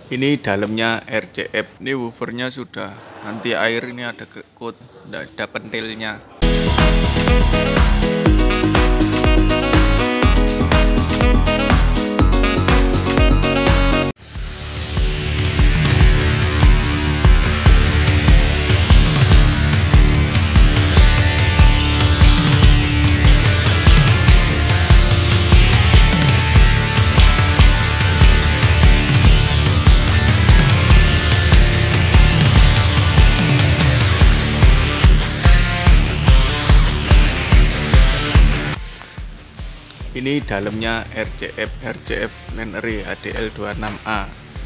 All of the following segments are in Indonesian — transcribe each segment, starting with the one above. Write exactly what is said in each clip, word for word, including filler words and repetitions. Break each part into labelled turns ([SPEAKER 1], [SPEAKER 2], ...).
[SPEAKER 1] Ini dalamnya R C F. Ini woofernya sudah anti air, ini ada coat, ada pentilnya. Ini dalamnya R C F, R C F Lannery A D L dua puluh enam A.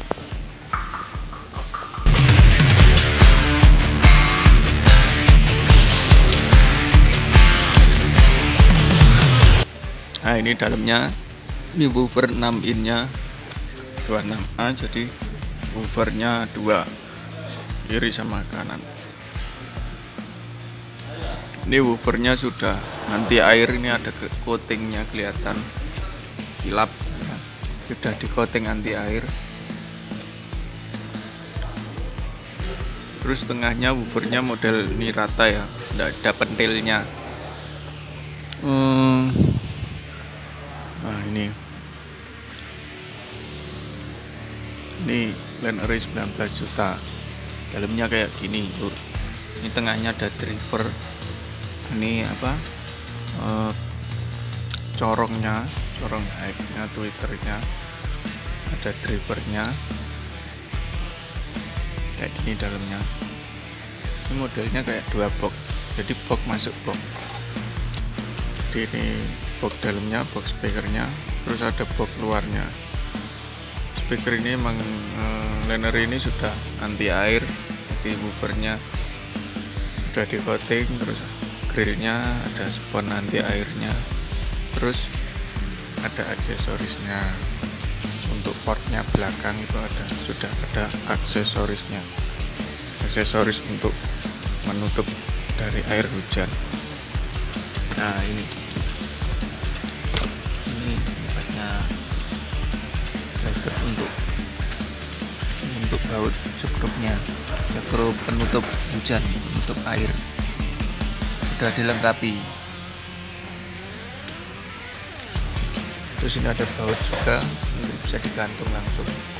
[SPEAKER 1] Nah, ini dalamnya, ini woofer enam innya dua puluh enam A, jadi woofernya dua, kiri sama kanan. Ini woofernya sudah anti air, ini ada coatingnya, kelihatan kilap ya. Sudah di coating anti air. Terus tengahnya woofernya model ini rata ya, tidak ada pentilnya. hmm. Nah, ini ini Lannery sembilan belas juta, dalamnya kayak gini. Ini tengahnya ada driver, ini apa, e, corongnya, corong high-nya, twitternya, ada drivernya kayak gini dalamnya. Ini modelnya kayak dua box, jadi box masuk box. Jadi ini box dalamnya, box speakernya, terus ada box luarnya. Speaker ini emang e, Lannery ini sudah anti air, jadi woofernya sudah di coating, terus grillnya ada spon anti airnya, terus ada aksesorisnya. Untuk portnya belakang itu ada, sudah ada aksesorisnya, aksesoris untuk menutup dari air hujan. Nah, ini ini tempatnya bracket untuk untuk baut cukrupnya, cukrup penutup hujan, penutup air, sudah dilengkapi. Terus ini ada baut juga, bisa digantung langsung.